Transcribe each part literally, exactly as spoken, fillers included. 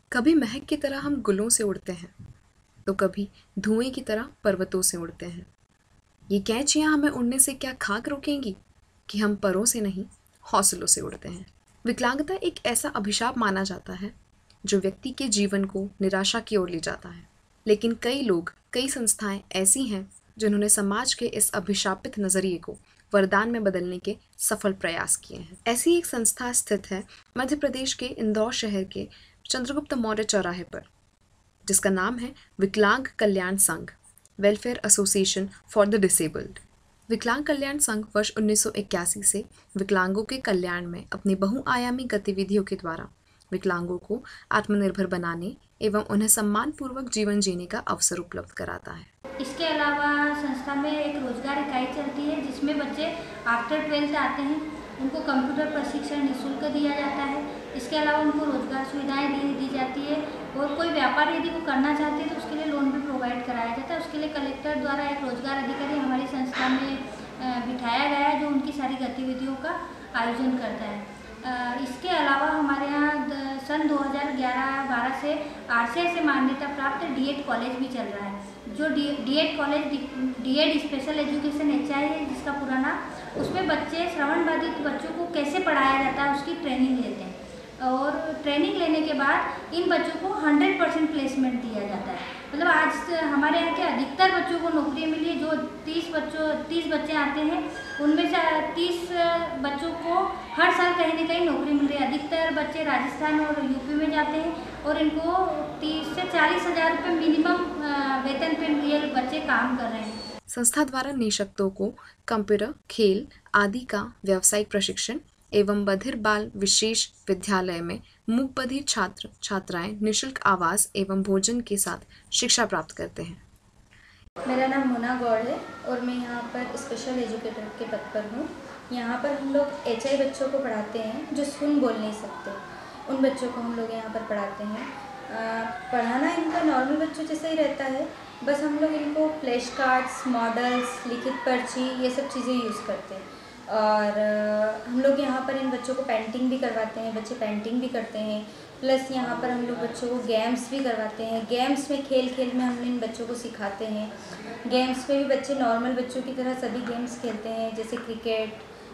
कभी महक की तरह हम गुलों से उड़ते हैं, तो कभी धुएं की तरह पर्वतों से उड़ते हैं। ये कैंचियाँ हमें उड़ने से क्या खाक रोकेंगी कि हम परों से नहीं, हौसलों से उड़ते हैं। विकलांगता एक ऐसा अभिशाप माना जाता है जो व्यक्ति के जीवन को निराशा की ओर ले जाता है। लेकिन कई लोग, कई संस्थाएं ऐसी हैं जिन्होंने समाज के इस अभिशापित नज़रिए को वरदान में बदलने के सफल प्रयास किए हैं। ऐसी एक संस्था स्थित है मध्य प्रदेश के इंदौर शहर के चंद्रगुप्त मौर्य चौराहे पर, जिसका नाम है विकलांग कल्याण संघ, welfare association for the disabled. विकलांग कल्याण संघ वर्ष उन्नीस सौ इक्यासी से विकलांगों के कल्याण में अपनी बहुआयामी गतिविधियों के द्वारा विकलांगों को आत्मनिर्भर बनाने एवं उन्हें सम्मानपूर्वक जीवन जीने का अवसर उपलब्ध कराता है। इसके अलावा संस्था में एक रोजगार इकाई चलती है जिसमें बच्चे आफ्टर ट्वेल्थ आते हैं, उनको कंप्यूटर प्रशिक्षण निःशुल्क दिया जाता है। इसके अलावा उनको रोजगार सुविधाएं दी दी जाती है और कोई व्यापार यदि वो करना चाहते हैं तो उसके लिए लोन भी प्रोवाइड कराया जाता है। उसके लिए कलेक्टर द्वारा एक रोजगार अधिकारी हमारी संस्था में बिठाया गया है जो उनकी सारी गतिविधियों का आयोजन करता है। इसके अलावा हमारे यहाँ सन दो हज़ार ग्यारह बारह से आर सी आई से मान्यता प्राप्त डीएड कॉलेज भी चल रहा है। जो D DEd college DEd special education H I है जिसका पूरा नाम, उसमें बच्चे श्रवण बाधित बच्चों को कैसे पढ़ाया जाता है उसकी ट्रेनिंग लेते हैं और ट्रेनिंग लेने के बाद इन बच्चों को हंड्रेड परसेंट प्लेसमेंट दिया जाता है। मतलब आज हमारे यहाँ के अधिकतर बच्चों को नौकरी मिली है। जो तीस बच्चों तीस बच्चे आते हैं उनमें से तीस बच्चों को हर साल कहीं ना कहीं नौकरी मिल रही है। अधिकतर बच्चे राजस्थान और यूपी में जाते हैं और इनको तीस से चालीस हज़ार रुपये मिनिमम वेतन पे ये बच्चे काम कर रहे हैं। संस्था द्वारा निःशक्तों को कंप्यूटर, खेल आदि का व्यावसायिक प्रशिक्षण एवं बधिर बाल विशेष विद्यालय में मूक बधिर छात्र छात्राएं निःशुल्क आवास एवं भोजन के साथ शिक्षा प्राप्त करते हैं। मेरा नाम मोना गौड़ है और मैं यहाँ पर स्पेशल एजुकेटर के पद पर हूँ। यहाँ पर हम लोग एच आई बच्चों को पढ़ाते हैं जो सुन बोल नहीं सकते, उन बच्चों को हम लोग यहाँ पर पढ़ाते हैं। आ, पढ़ाना इनका नॉर्मल बच्चों जैसा ही रहता है, बस हम लोग इनको फ्लैश कार्ड्स, मॉडल्स, लिखित पर्ची ये सब चीज़ें यूज़ करते हैं। और हम लोग यहाँ पर इन बच्चों को पेंटिंग भी करवाते हैं, बच्चे पेंटिंग भी करते हैं। प्लस यहाँ पर हम लोग बच्चों को गेम्स भी करवाते हैं। गेम्स में खेल खेल में हम इन बच्चों को सिखाते हैं। गेम्स में भी बच्चे नॉर्मल बच्चों की तरह सभी गेम्स खेलते हैं, जैसे क्रिकेट,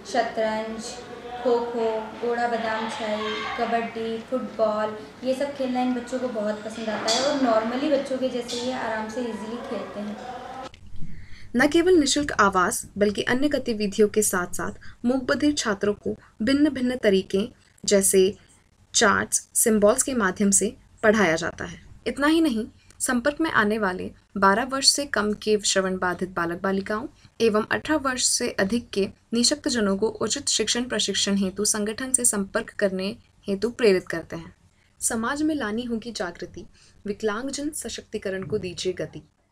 शतरंज, खो खो, घोड़ा बादाम छाई, कबड्डी, फुटबॉल, ये सब खेलना इन बच्चों को बहुत पसंद आता है और नॉर्मली बच्चों के जैसे ये आराम से ईजिली खेलते हैं। न केवल निःशुल्क आवास बल्कि अन्य गतिविधियों के साथ साथ मूक बधिर छात्रों को भिन्न भिन्न तरीके जैसे चार्ट्स, सिंबल्स के माध्यम से पढ़ाया जाता है। इतना ही नहीं, संपर्क में आने वाले बारह वर्ष से कम के श्रवण बाधित बालक बालिकाओं एवं अठारह वर्ष से अधिक के निःशक्त जनों को उचित शिक्षण प्रशिक्षण हेतु संगठन से संपर्क करने हेतु प्रेरित करते हैं। समाज में लानी होगी जागृति, विकलांगजन सशक्तिकरण को दीजिए गति।